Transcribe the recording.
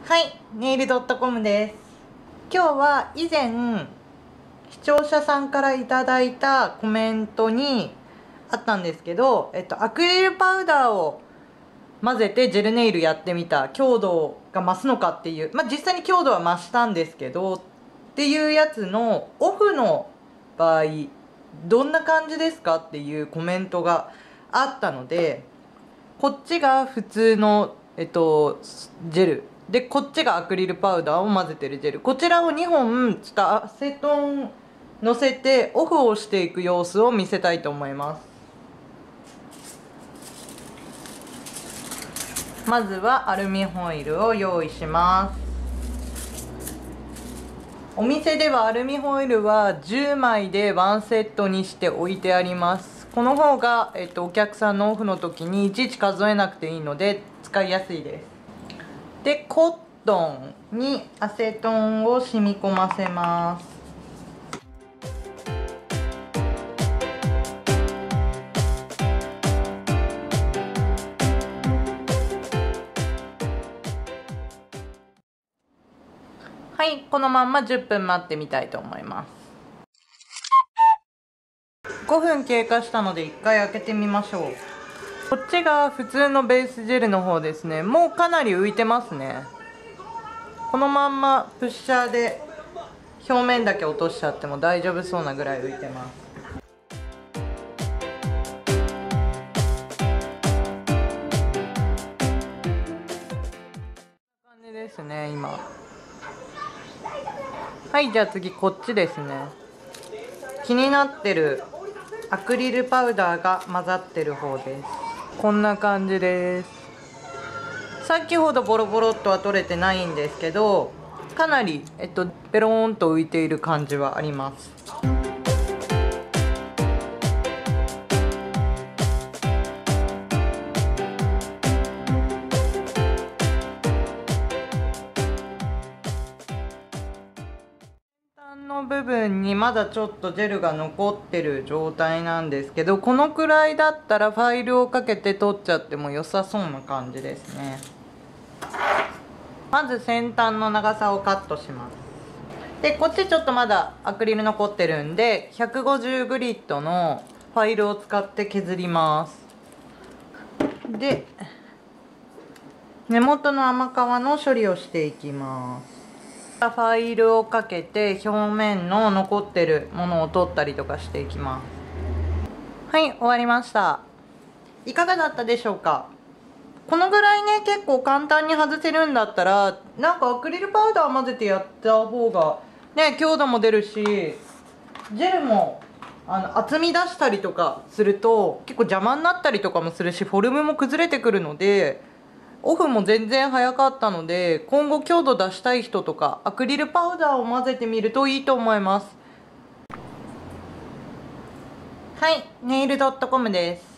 はい、ネイルドットコムです。今日は以前視聴者さんからいただいたコメントにあったんですけど、アクリルパウダーを混ぜてジェルネイルやってみた、強度が増すのかっていう、実際に強度は増したんですけどっていうやつのオフの場合どんな感じですかっていうコメントがあったので、こっちが普通のジェルで、こっちがアクリルパウダーを混ぜてるジェル、こちらを2本ちょっとアセトンのせてオフをしていく様子を見せたいと思います。まずはアルミホイルを用意します。お店ではアルミホイルは10枚で1セットにして置いてあります。この方が、お客さんのオフの時にいちいち数えなくていいので使いやすいです。で、コットンにアセトンを染み込ませます。はい、このまんま10分待ってみたいと思います。5分経過したので1回開けてみましょう。こっちが普通のベースジェルの方ですね。もうかなり浮いてますね。このまんまプッシャーで表面だけ落としちゃっても大丈夫そうなぐらい浮いてます。こんな感じですね、今。はい、じゃあ次こっちですね。気になってるアクリルパウダーが混ざってる方です。こんな感じです。さっきほどボロボロっとは取れてないんですけど、かなりペローンと浮いている感じはあります。の部分にまだちょっとジェルが残ってる状態なんですけど、このくらいだったらファイルをかけて取っちゃっても良さそうな感じですね。まず先端の長さをカットします。で、こっちちょっとまだアクリル残ってるんで150グリッドのファイルを使って削ります。で、根元の甘皮の処理をしていきます。ファイルをかけて表面の残ってるものを取ったりとかしていきます。はい、終わりました。いかがだったでしょうか。このぐらいね、結構簡単に外せるんだったら、なんかアクリルパウダー混ぜてやった方がね、強度も出るし、ジェルも厚み出したりとかすると結構邪魔になったりとかもするし、フォルムも崩れてくるので、オフも全然早かったので、今後強度出したい人とかアクリルパウダーを混ぜてみるといいと思います。はい、ネイルドットコムです。